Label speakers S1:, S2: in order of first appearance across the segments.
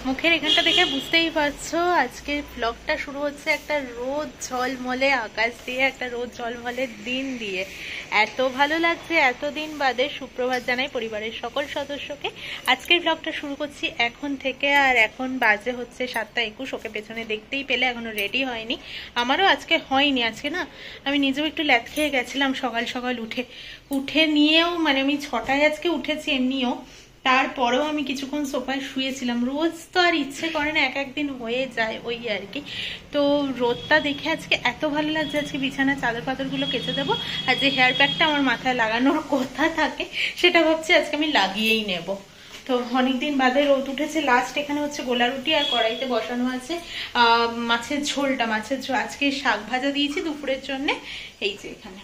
S1: মুখের এখানটা দেখে বুঝতেই পারছো আজকে ব্লগটা শুরু হচ্ছে একটা রোদ ঝলমলে আকাশ দিয়ে, একটা রোদ ঝলমলের দিন দিয়ে। এত ভালো লাগছে, এতদিন বাদে সুপ্রভাত জানাই পরিবারের সকল সদস্যকে। আজকের ব্লগটা শুরু করছি এখন থেকে, আর এখন বাজে হচ্ছে 7:21। ওকে পেছনে দেখতেই পেলে, এখনো রেডি হয়নি। আমারও আজকে হয়নি। আজকে না আমি নিজেও একটু ল্যাদ খেয়ে গেছিলাম সকাল সকাল উঠে নিয়েও, মানে আমি 6টায় আজকে উঠেছি এমনিও, তারপরেও আমি কিছুক্ষণ সোফায় শুয়েছিলাম। রোজ তো আর ইচ্ছে করে না, এক একদিন হয়ে যায় ওই আর কি। তো রোদটা দেখে আজকে এত ভালো লাগছে। আজকে বিছানার চাদর পাদরগুলো কেচে দেবো, আর যে হেয়ার প্যাকটা আমার মাথায় লাগানোর কথা থাকে সেটা ভাবছি আজকে আমি লাগিয়েই নেব। তো অনেকদিন বাদে রোদ উঠেছে। লাস্ট এখানে হচ্ছে গোলা রুটি আর কড়াইতে বসানো আছে মাছের ঝোলটা। মাছের ঝোল আজকে শাক ভাজা দিয়েছি দুপুরের জন্য। এই যে এখানে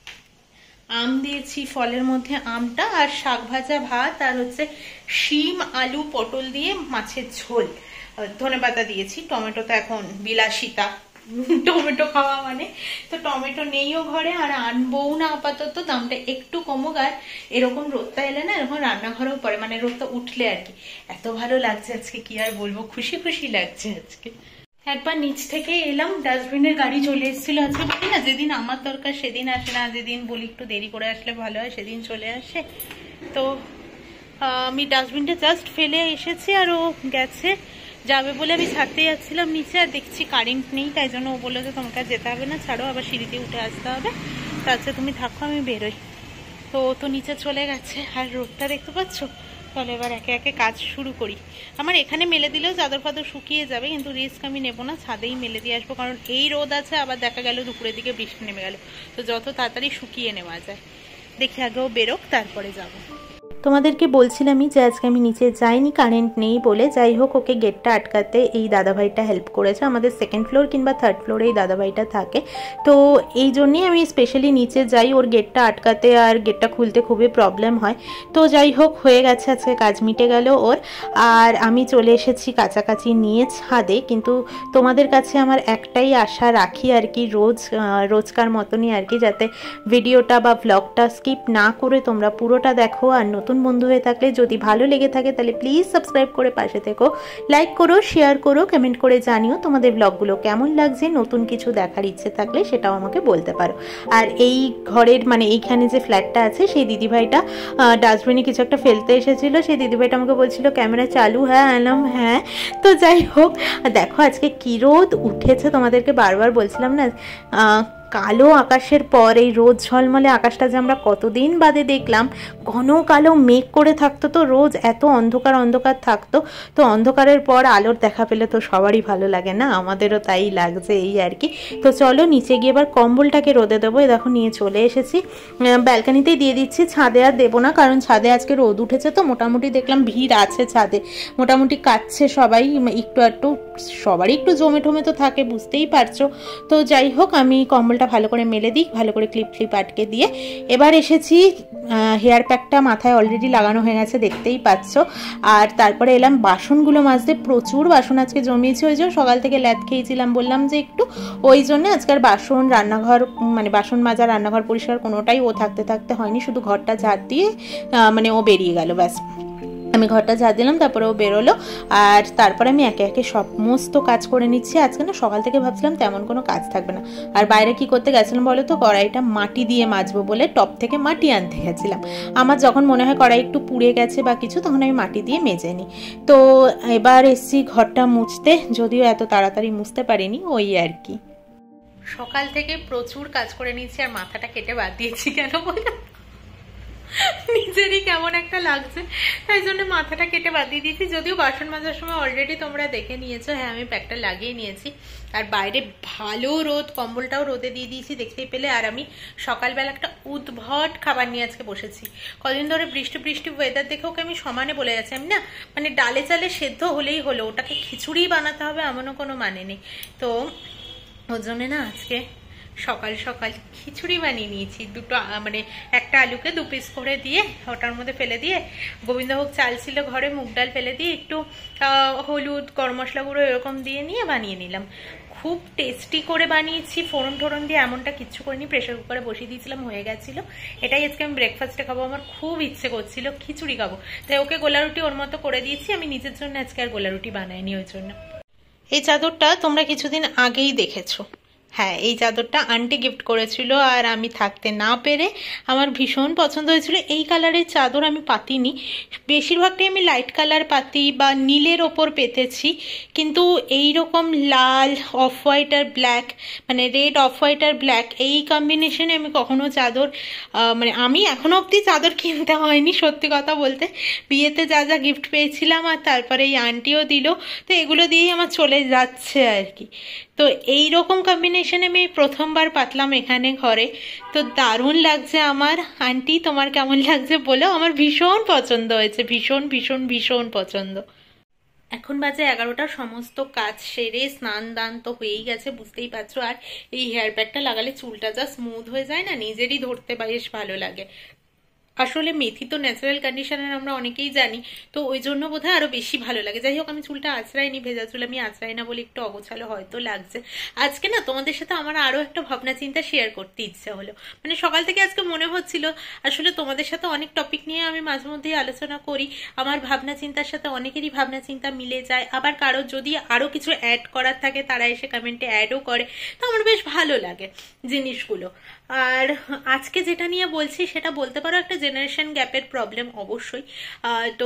S1: আম দিয়েছি, ফলের মধ্যে আমটা, আর শাক ভাজা ভাত, আর হচ্ছে শিম আলু পটল দিয়ে মাছের ঝোল, ধনেপাতা দিয়েছি। টমেটো তো এখন বিলাসিতা, টমেটো খাওয়া মানে। তো টমেটো নেইও ঘরে, আর আনবও না আপাতত, দামটা একটু কমুক। আর এরকম রোদটা এলে না এরকম রান্নাঘরেও পড়ে, মানে রোদটা উঠলে আর কি। এত ভালো লাগছে আজকে, কি আর বলবো, খুশি খুশি লাগছে আজকে। একবার নিচ থেকে এলাম, ডাস্টবিনের গাড়ি চলে এসেছিল আজকে। বলি না যেদিন আমার দরকার সেদিন আসে না, যেদিন বলি একটু দেরি করে আসলে ভালো হয় সেদিন চলে আসে। তো আমি ডাস্টবিনটা জাস্ট ফেলে এসেছি, আর ও গেছে যাবে বলে আমি ছাড়তে যাচ্ছিলাম নিচে, আর দেখছি কারেন্ট নেই। তাই জন্য ও বললো যে তোমাকে যেতে হবে না, ছাড়ো, আবার সিঁড়িতে উঠে আসতে হবে, তার চেয়ে তুমি থাকো, আমি বেরোই। তো ও তো নিচে চলে গেছে। আর রোদটা দেখতে পাচ্ছ? তাহলে এবার একে একে কাজ শুরু করি। আমার এখানে মেলে দিলেও চাদর ফাদর শুকিয়ে যাবে, কিন্তু রিস্ক আমি নেবো না, ছাদেই মেলে দিয়ে আসবো। কারণ এই রোদ আছে, আবার দেখা গেল দুপুরের দিকে বৃষ্টি নেমে গেল, তো যত তাড়াতাড়ি শুকিয়ে নেওয়া যায়। দেখি আগেও বেরোক, তারপরে যাবো। তোমাদেরকে বলছিলামই যে আজকে আমি নিচে যাইনি, কারেন্ট নেই বলে। যাই হোক, ওকে গেটটা আটকাতে এই দাদাভাইটা হেল্প করেছে। আমাদের সেকেন্ড ফ্লোর কিংবা থার্ড ফ্লোরে এই দাদাভাইটা থাকে, তো এই জন্যই আমি স্পেশালি নিচে যাই ওর গেটটা আটকাতে, আর গেটটা খুলতে খুবই প্রবলেম হয়। তো যাই হোক, হয়ে গেছে, আজকে কাজ মিটে গেল ওর। আর আমি চলে এসেছি কাছাকাছি নিয়ে ছাদে। কিন্তু তোমাদের কাছে আমার একটাই আশা রাখি আর কি, রোজকার মতনই আর কি, যাতে ভিডিওটা বা ব্লগটা স্কিপ না করে তোমরা পুরোটা দেখো। আর নতুন বন্ধু হয়ে থাকলে যদি ভালো লেগে থাকে তাহলে প্লিজ সাবস্ক্রাইব করে পাশে থেকো, লাইক করো, শেয়ার করো, কমেন্ট করে জানিও তোমাদের ব্লগগুলো কেমন লাগছে। নতুন কিছু দেখার ইচ্ছে থাকলে সেটাও আমাকে বলতে পারো। আর এই ঘরের মানে এইখানে যে ফ্ল্যাটটা আছে, সেই দিদিভাইটা ডাস্টবিনে কিছু একটা ফেলতে এসেছিলো। সেই দিদিভাইটা আমাকে বলছিল ক্যামেরা চালু, হ্যাঁ আনলাম, হ্যাঁ। তো যাই হোক, দেখো আজকে কি রোদ উঠেছে, তোমাদেরকে বারবার বলছিলাম না কালো আকাশের পর এই রোদ ঝলমলে আকাশটা যে আমরা কতদিন বাদে দেখলাম। ঘন কালো মেঘ করে থাকতো, তো রোজ এত অন্ধকার অন্ধকার থাকতো। তো অন্ধকারের পর আলোর দেখা পেলে তো সবারই ভালো লাগে না, আমাদেরও তাই লাগছে এই আর কি। তো চলো নিচে গিয়ে এবার কম্বলটাকে রোদে দেবো। এ দেখো নিয়ে চলে এসেছি, ব্যালকানিতেই দিয়ে দিচ্ছি, ছাদে আর দেবো না, কারণ ছাদে আজকে রোদ উঠেছে। তো মোটামুটি দেখলাম ভিড় আছে ছাদে, মোটামুটি কাটছে সবাই একটু একটু, সবারই একটু জমে টমে তো থাকে, বুঝতেই পারছো। তো যাই হোক, আমি কম্বলটা ভালো করে মেলে দিই, ভালো করে ক্লিপ আটকে দিয়ে এবার এসেছি। হেয়ার প্যাকটা মাথায় অলরেডি লাগানো হয়ে গেছে, দেখতেই পাচ্ছ। আর তারপরে এলাম বাসনগুলো মাজতে। প্রচুর বাসন আজকে জমিয়েছি, ওই যে সকাল থেকে ল্যাদ খেয়েছিলাম বললাম যে একটু, ওই জন্য আজকের বাসন, রান্নাঘর মানে বাসন মাজা, রান্নাঘর পরিষ্কার কোনোটাই ও থাকতে হয়নি। শুধু ঘরটা ঝাড় দিয়ে মানে ও বেরিয়ে গেল, ব্যাস। আমি ঘরটা ঝাড় দিলাম, তারপরে ও বেরোলো। আর তারপরে আমি একে একে সমস্ত কাজ করে নিচ্ছি। আজকে না সকাল থেকে ভাবছিলাম তেমন কোনো কাজ থাকবে না। আর বাইরে কি করতে গেছিলাম বলো তো, কড়াইটা মাটি দিয়ে মাজবো বলে টপ থেকে মাটি আনতে গেছিলাম। আমার যখন মনে হয় কড়াই একটু পুড়ে গেছে বা কিছু, তখন আমি মাটি দিয়ে মেজে নিই। তো এবার এসছি ঘরটা মুছতে, যদিও এত তাড়াতাড়ি মুছতে পারিনি, ওই আর কি। সকাল থেকে প্রচুর কাজ করে নিচ্ছি, আর মাথাটা কেটে বাদ দিয়েছি কেন বলো, নিজেরই কেমন একটা লাগছে, তাই জন্য মাথাটা কেটে বাদ দিয়ে দিয়েছি। যদিও বাসন মাজার সময় অলরেডি তোমরা দেখে নিয়েছো, হ্যাঁ আমি প্যাকটা লাগিয়ে নিয়েছি। আর বাইরে ভালো রোদ, কম্বলটাও রোদে দিয়ে দিয়েছি, দেখতেই পেলে। আর আমি সকালবেলা একটা উদ্ভট খাবার নিয়ে আজকে বসেছি। কদিন ধরে বৃষ্টি ওয়েদার দেখে ওকে আমি সমানে বলে যাচ্ছি, আমি না মানে ডালে চালে সেদ্ধ হলেই হলো, ওটাকে খিচুড়ি বানাতে হবে এমনও কোনো মানে নেই। তো ওর জন্য না আজকে সকাল সকাল খিচুড়ি বানিয়ে নিয়েছি। দুটো মানে একটা আলুকে 2 পিস করে দিয়ে ওটার মধ্যে ফেলে দিয়ে, গোবিন্দভোগ চাল ছিল ঘরে, মুগ ডাল ফেলে দিয়ে একটু হলুদ, গরম মশলা গুঁড়ো এরকম দিয়ে নিয়ে বানিয়ে নিলাম। খুব টেস্টি করে বানিয়েছি, ফোড়ন টোড়ন দিয়ে এমনটা কিচ্ছু করিনি, প্রেশার কুকারে বসিয়ে দিয়েছিলাম, হয়ে গেছিল। এটাই আজকে আমি ব্রেকফাস্টে খাবো, আমার খুব ইচ্ছে করছিল খিচুড়ি খাবো, তাই ওকে গোলা রুটি ওর মতো করে দিয়েছি। আমি নিজের জন্য আজকে আর গোলা রুটি বানাইনি ওই জন্য। এই চাদরটা তোমরা কিছুদিন আগেই দেখেছো। হ্যাঁ, এই চাদরটা আন্টি গিফট করেছিল, আর আমি থাকতে না পেরে আমার ভীষণ পছন্দ হয়েছিল। এই কালারের চাদর আমি পাতিনি, বেশিরভাগটাই আমি লাইট কালার পাতি বা নীলের ওপর পেতেছি, কিন্তু এই রকম লাল, অফ হোয়াইট আর ব্ল্যাক, মানে রেড, অফ হোয়াইট আর ব্ল্যাক, এই কম্বিনেশনে আমি কখনো চাদর মানে আমি এখনো অবধি চাদর কিনতে হয়নি সত্যি কথা বলতে। বিয়েতে যা যা গিফট পেয়েছিলাম আর তারপরে এই আন্টিও দিল, তো এগুলো দিয়েই আমার চলে যাচ্ছে আর কি। তো এই রকম কম্বিনেশনে আমি প্রথমবার পাতলাম এখানে ঘরে, তো দারুণ লাগছে আমার। আন্টি তোমার কেমন লাগছে বলো, আমার ভীষণ পছন্দ হয়েছে, ভীষণ ভীষণ ভীষণ পছন্দ। এখন বাজে 11টা, সমস্ত কাজ সেরে স্নান দান তো হয়েই গেছে বুঝতেই পারছো। আর এই হেয়ার প্যাকটা লাগালে চুলটা যা স্মুথ হয়ে যায় না, নিজেরই ধরতে বেশ ভালো লাগে। আসলে মেথি তো ন্যাচারাল কন্ডিশনার আমরা অনেকেই জানি, তো ওই জন্য বোধহয় আরো বেশি ভালো লাগে। যাই হোক, আমি চুলটা আঁচড়াইনি, ভেজা চুল আমি আঁচড়াই না বলে একটু অগোছালো হয়তো লাগছে। আজকে না তোমাদের সাথে আমার আরো একটা ভাবনা চিন্তা শেয়ার করতে ইচ্ছে হলো, মানে সকাল থেকে আজকে মনে হচ্ছিল আসলে তোমাদের সাথে অনেক টপিক নিয়ে আমি মাঝে মধ্যেই আলোচনা করি, আমার ভাবনা চিন্তার সাথে অনেকেরই ভাবনা চিন্তা মিলে যায়, আবার কারো যদি আরো কিছু অ্যাড করার থাকে তারা এসে কমেন্টে অ্যাডও করে, তো আমার বেশ ভালো লাগে জিনিসগুলো। আর আজকে যেটা নিয়ে বলছি সেটা বলতে পারো একটা জেনারেশন গ্যাপের প্রবলেম অবশ্যই। তো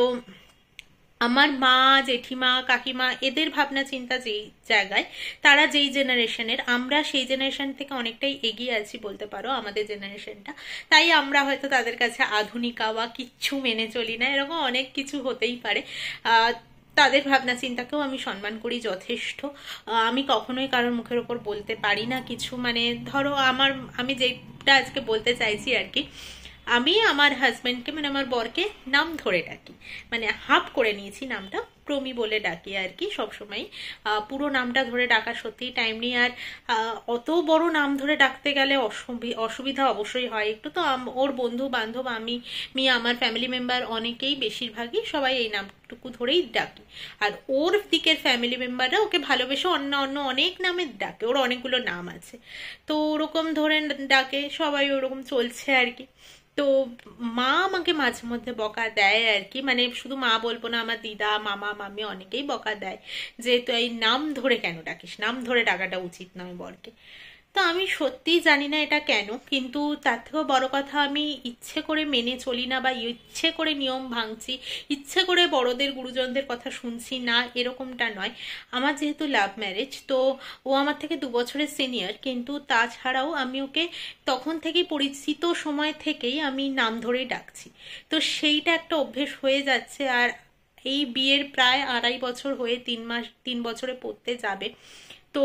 S1: আমার মা, জেঠিমা, কাকিমা এদের ভাবনা চিন্তা যেই জায়গায়, তারা যেই জেনারেশনের, আমরা সেই জেনারেশন থেকে অনেকটাই এগিয়ে আছি বলতে পারো, আমাদের জেনারেশনটা। তাই আমরা হয়তো তাদের কাছে আধুনিকা বা কিচ্ছু মেনে চলি না, এরকম অনেক কিছু হতেই পারে। তাদের ভাবনা চিন্তাকেও আমি সম্মান করি যথেষ্ট। আমি কখনোই কারোর মুখের ওপর বলতে পারি না কিছু, মানে ধরো আমি যেটা আজকে বলতে চাইছি আর কি, আমি আমার হাজব্যান্ডকে মানে আমার বরকে নাম ধরে ডাকি, মানে হাফ করে নিয়েছি নামটা, প্রমি বলে ডাকি আর কি সবসময়। পুরো নামটা ধরে ডাকা সত্যিই টাইম নেই, আর অত বড় নাম ধরে ডাকতে গেলে অসুবিধা অবশ্যই হয় একটু। তো ওর বন্ধু বান্ধব, আমার ফ্যামিলি মেম্বার অনেকেই, বেশিরভাগই সবাই এই নামটুকু ধরেই ডাকি। আর ওর দিকের ফ্যামিলি মেম্বাররা ওকে ভালোবেসে অন্য অন্য অনেক নামে ডাকে, ওর অনেকগুলো নাম আছে, তো ওরকম ধরে ডাকে সবাই, ওরকম চলছে আর কি। তো মা আমাকে মাঝে মধ্যে বকা দেয় আর কি, মানে শুধু মা বলবো না, আমার দিদা, মামা, মামি অনেকেই বকা দেয় যে তুই এই নাম ধরে কেন ডাকিস, নাম ধরে ডাকাটা উচিত নয় বরকে। তো আমি সত্যিই জানি না এটা কেন, কিন্তু তার থেকেও বড় কথা, আমি ইচ্ছে করে মেনে চলি না বা ইচ্ছে করে নিয়ম ভাঙছি, ইচ্ছে করে বড়দের গুরুজনদের কথা শুনছি না, এরকমটা নয়। আমার যেহেতু লাভ ম্যারেজ, তো ও আমার থেকে 2 বছরের সিনিয়র, কিন্তু তাছাড়াও আমি ওকে তখন থেকেই, পরিচিত সময় থেকেই আমি নাম ধরেই ডাকছি, তো সেইটা একটা অভ্যেস হয়ে যাচ্ছে। আর এই বিয়ের প্রায় 2.5 বছর হয়ে 3 বছরে পড়তে যাবে, তো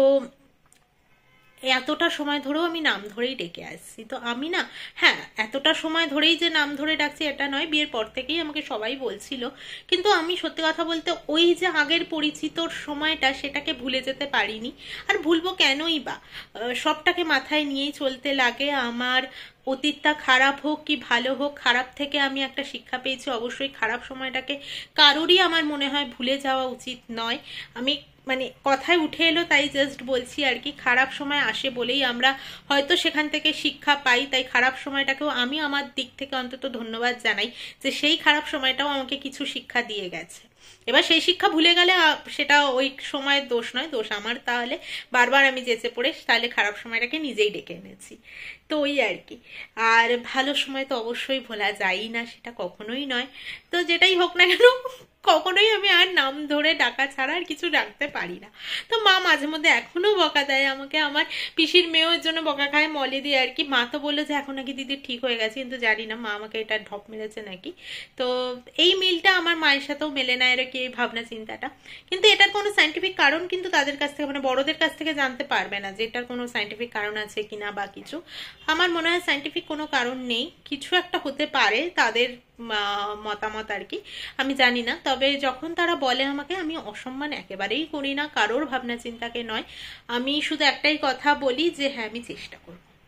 S1: এতটা সময় ধরেও আমি নাম ধরেই ডেকে আসছি। তো আমি না, হ্যাঁ, এতটা সময় ধরেই যে নাম ধরে ডাকছি এটা নয়, বিয়ের পর থেকেই আমাকে সবাই বলছিল, কিন্তু আমি সত্যি কথা বলতে ওই যে আগের পরিচিতর সময়টা, সেটাকে ভুলে যেতে পারিনি। আর ভুলবো কেনই বা, সবটাকে মাথায় নিয়েই চলতে লাগে। আমার অতীতটা খারাপ হোক কি ভালো হোক, খারাপ থেকে আমি একটা শিক্ষা পেয়েছি, অবশ্যই খারাপ সময়টাকে কারোরই আমার মনে হয় ভুলে যাওয়া উচিত নয়। আমি মানে কথায় উঠে এলো তাই জাস্ট বলছি আর কি, খারাপ সময় আসে বলেই আমরা হয়তো সেখান থেকে শিক্ষা পাই, তাই খারাপ সময়টাকেও আমি আমার দিক থেকে অন্তত ধন্যবাদ জানাই যে সেই খারাপ সময়টাও আমাকে কিছু শিক্ষা দিয়ে গেছে। এবার সেই শিক্ষা ভুলে গেলে সেটা ওই সময়ের দোষ নয়, দোষ আমার। তাহলে বারবার আমি যেচে পড়ে তাহলে খারাপ সময়টাকে নিজেই ডেকে এনেছি, তো ওই আর কি। আর ভালো সময় তো অবশ্যই ভোলা যায়ই না, সেটা কখনোই নয়। তো যেটাই হোক না কেন, কখনোই আমি আর নাম ধরে ডাকা ছাড়া আর কিছু ডাকতে পারি না। তো মা মাঝে মধ্যে এখনো বকা দেয় আমাকে, আমার পিসির মেয়ের জন্য বকা খায় মলে দিয়ে আর কি। মা তো বললো যে এখন নাকি দিদি ঠিক হয়ে গেছে, কিন্তু জানি না মা আমাকে এটা ঢপ মেরেছে নাকি। তো এই মিলটা আমার মায়ের সাথেও মেলে না, এর কি এই ভাবনা চিন্তাটা, কিন্তু এটার কোনো সাইন্টিফিক কারণ কিন্তু তাদের কাছ থেকে, মানে বড়দের কাছ থেকে জানতে পারবে না যে এটার কোনো সাইন্টিফিক কারণ আছে কিনা বা কিছু। আমার মনে হয় সাইন্টিফিক কোনো কারণ নেই, কিছু একটা হতে পারে তাদের মতামত আর কি, আমি জানি না। তবে যখন তারা বলে আমাকে, আমি অসম্মান একেবারেই করি না কারোর ভাবনা চিন্তাকে নয়, আমি শুধু একটাই কথা বলি যে হ্যাঁ আমি চেষ্টা করব,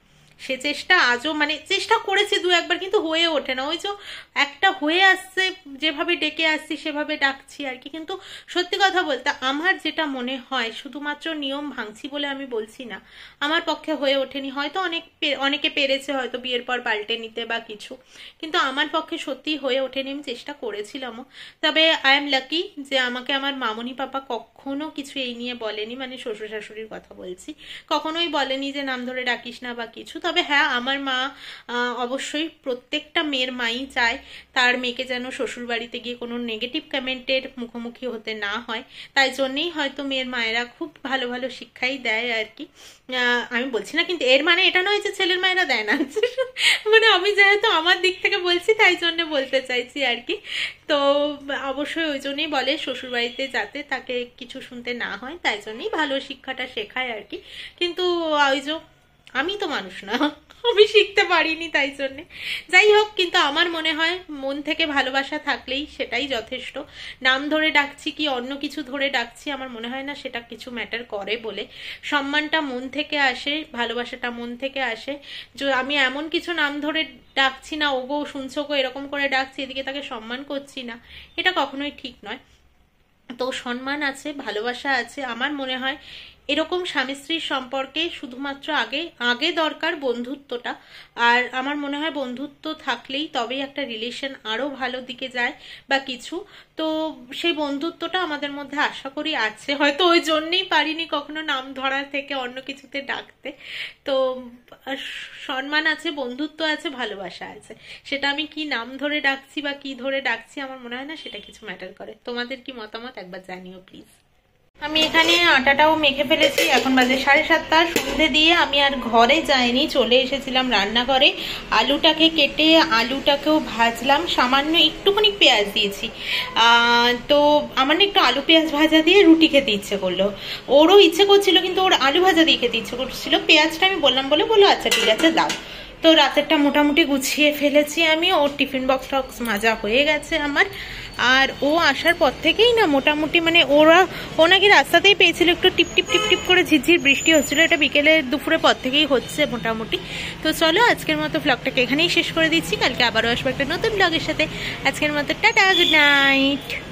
S1: সে চেষ্টা আজও মানে চেষ্টা করেছি দু একবার, কিন্তু হয়ে ওঠে না। ওই যে একটা হয়ে আসছে, যেভাবে ডেকে আসছি সেভাবে ডাকছি আর কি। কিন্তু সত্যি কথা বলতে আমার যেটা মনে হয়, শুধুমাত্র নিয়ম ভাঙছি বলে আমি বলছি না, আমার পক্ষে হয়ে ওঠেনি। হয়তো অনেকে পেরেছে হয়তো বিয়ের পর পাল্টে নিতে বা কিছু, কিন্তু আমার পক্ষে সত্যি হয়ে ওঠেনি। আমি চেষ্টা করেছিলামও। তবে আই এম লাকি যে আমাকে আমার মামনি পাপা কখনো কিছু এই নিয়ে বলেনি, মানে শ্বশুর শাশুড়ির কথা বলছি, কখনোই বলেনি যে নাম ধরে ডাকিস না বা কিছু। তবে হ্যাঁ, আমার মা অবশ্যই প্রত্যেকটা মেয়ের মাই চায় তার মেয়েকে যেন শ্বশুর বাড়িতে গিয়ে কোনো নেগেটিভ কমেন্টের মুখোমুখি হতে না হয়। তাই জন্যেই হয়তো মেয়ের মায়েরা খুব ভালো ভালো শিক্ষাই দেয় আর কি। আমি বলছি না কিন্তু এর মানে এটা নয় যে ছেলের মায়েরা দেয় না। মানে আমি যেহেতু আমার দিক থেকে বলছি তাই জন্য বলতে চাইছি আর কি। তো অবশ্যই ওই জন্যই বলে শ্বশুরবাড়িতে যাতে তাকে কিছু শুনতে না হয়, তাই জন্যই ভালো শিক্ষাটা শেখায় আর কি। কিন্তু ওই যে আমি তো মানুষ না, আমি শিখতে পারিনি, তাই জন্যে। যাই হোক, কিন্তু আমার মনে হয় মন থেকে ভালোবাসা থাকলেই সেটাই যথেষ্ট। নাম ধরে ডাকছি কি অন্য কিছু ধরে ডাকছি, আমার মনে হয় না সেটা কিছু ম্যাটার করে বলে। সম্মানটা মন থেকে আসে, ভালোবাসাটা মন থেকে আসে। যে আমি এমন কিছু নাম ধরে ডাকছি না, ওগো শুনছো গো এরকম করে ডাকছি, এদিকে তাকে সম্মান করছি না, এটা কখনোই ঠিক নয়। তো সম্মান আছে, ভালোবাসা আছে। আমার মনে হয় এরকম স্বামী স্ত্রীর সম্পর্কে শুধুমাত্র আগে দরকার বন্ধুত্বটা। আর আমার মনে হয় বন্ধুত্ব থাকলেই তবেই একটা রিলেশন আরো ভালো দিকে যায় বা কিছু। তো সেই বন্ধুত্বটা আমাদের মধ্যে আশা করি আছে, হয়তো ওই জন্যই পারিনি কখনো নাম ধরা থেকে অন্য কিছুতে ডাকতে। তো সম্মান আছে, বন্ধুত্ব আছে, ভালোবাসা আছে। সেটা আমি কি নাম ধরে ডাকছি বা কি ধরে ডাকছি আমার মনে হয় না সেটা কিছু ম্যাটার করে। তোমাদের কি মতামত একবার জানিও প্লিজ। আমি এখানে আটাটাও মেখে ফেলেছি, এখন বাজে 7:30। সন্ধে দিয়ে আমি আর ঘরে যাইনি, চলে এসেছিলাম রান্নাঘরে। আলুটাকে কেটে আলুটাকেও ভাজলাম, সামান্য একটুখানি পেঁয়াজ দিয়েছি। তো আমার না একটু আলু পেঁয়াজ ভাজা দিয়ে রুটি খেতে ইচ্ছে করলো, ওরও ইচ্ছে করছিল, কিন্তু ওর আলু ভাজা দিয়ে খেতে ইচ্ছে করছিল। পেঁয়াজটা আমি বললাম বলে বললো আচ্ছা ঠিক আছে দাও। তো রাতেরটা মোটামুটি গুছিয়ে ফেলেছি আমি, ওর টিফিন বক্স টক্স মাজা হয়ে গেছে আমার। আর ও আসার পর থেকেই না মোটামুটি মানে ও নাকি রাস্তাতেই পেয়েছিল, একটু টিপ টিপ টিপ টিপ করে ঝিরঝির বৃষ্টি হচ্ছিল, এটা বিকেলে দুপুরে পর থেকেই হচ্ছে মোটামুটি। তো চলো আজকের মতো ব্লগটাকে এখানেই শেষ করে দিচ্ছি, কালকে আবারও আসবো একটা নতুন ব্লগের সাথে। আজকের মতো টাটা, গুড নাইট।